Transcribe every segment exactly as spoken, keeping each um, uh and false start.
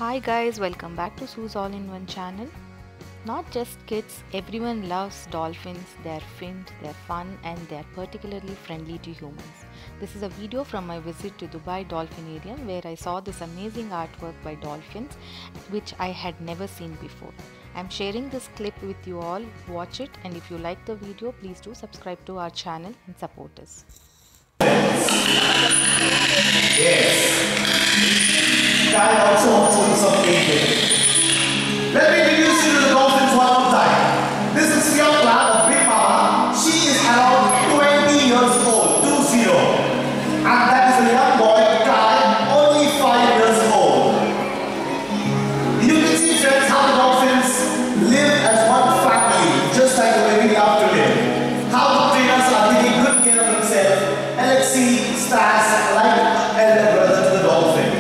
Hi guys, welcome back to Sue's All-in-One channel. Not just kids, everyone loves dolphins. They're filmed, they're fun, and they're particularly friendly to humans. This is a video from my visit to Dubai Dolphinarium where I saw this amazing artwork by dolphins which I had never seen before. I'm sharing this clip with you all. Watch it, and if you like the video, please do subscribe to our channel and support us. Yes. Guy also wants to do some painting. Let me introduce you to the dolphins one more time. This is Fiona, a big mama. She is around twenty years old, two zero. And that is a young boy, Guy, only five years old. You can see, friends, how the dolphins live as one family, just like the way we love to live. How the trainers are taking good care of themselves. And let's see Stas like elder brother to the dolphins.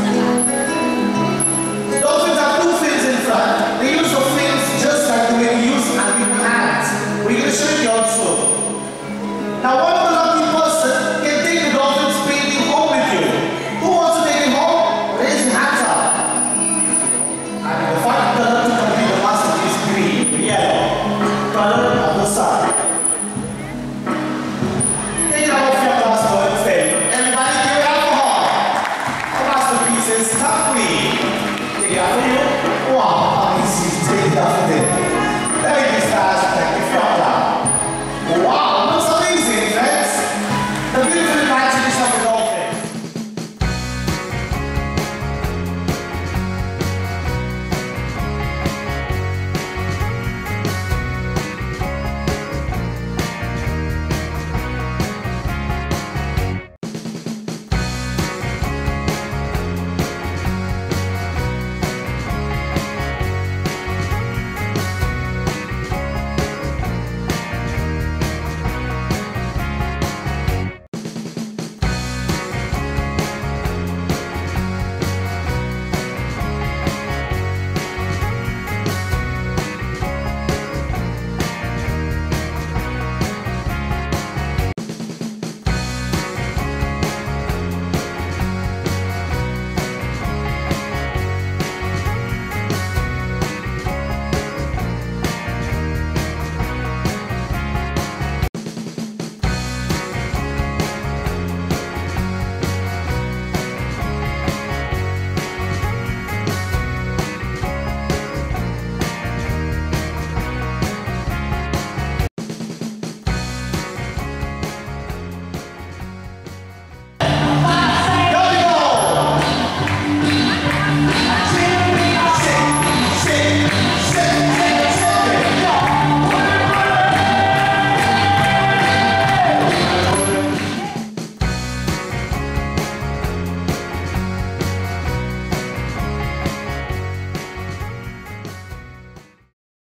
Dolphins have two fins in front. They use the fins just like the way we use animal hands. We're going to show you also. Now, one of the lucky person can take the dolphins painting home with you. Who wants to take it home? Raise your hands up. And the final color to complete the masterpiece green, yellow, color of the sun. Take it out of your glass for instead. Everybody give it alcohol. Our masterpiece is complete. Take it out for you. Wow, I see. Take it out for them.